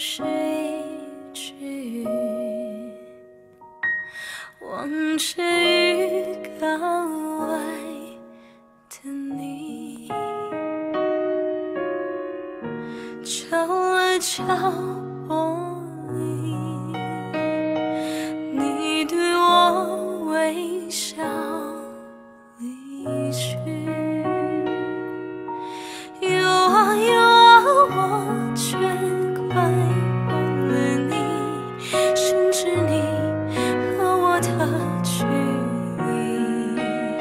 是一句语，望着预告外的你，敲了敲玻璃，你对我微笑离去。有啊有啊，我却快忘了你，甚至你和我的距离。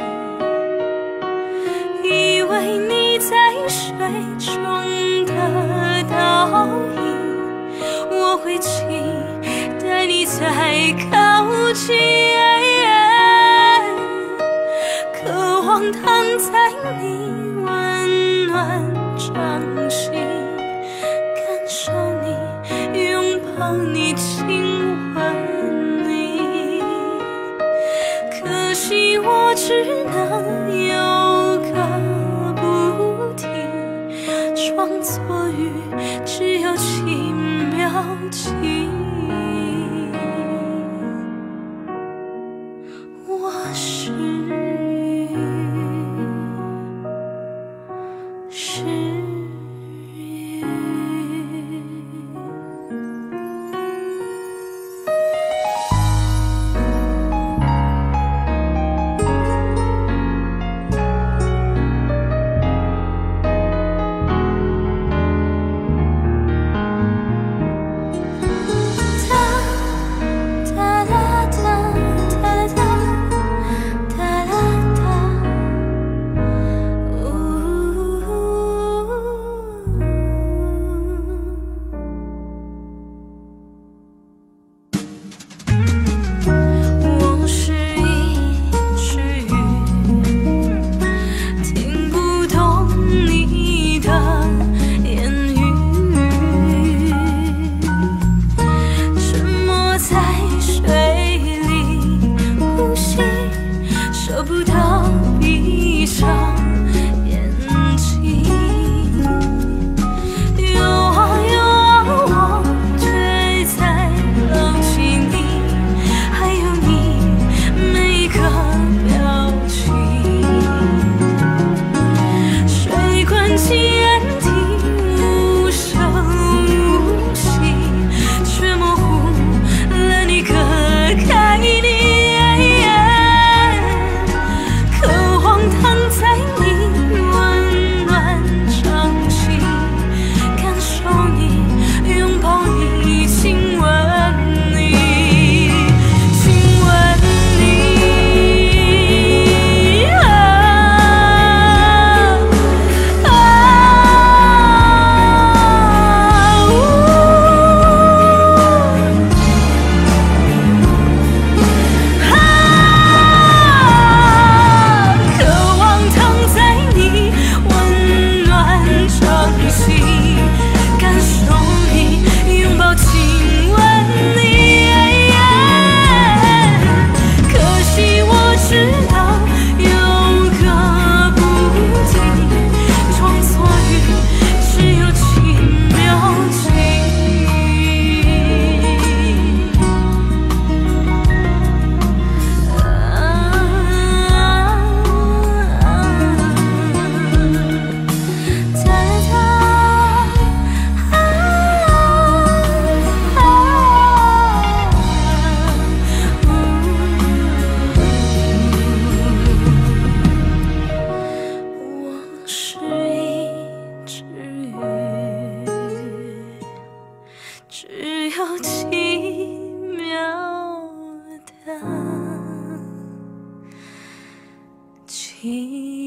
以为你在水中的倒影，我会期待你再靠近，渴望躺在你温暖掌心，感受你，拥抱你，亲吻你。可惜我只能有个不停，装作雨，只有几秒记忆。我是雨，是雨。只有几秒的记忆。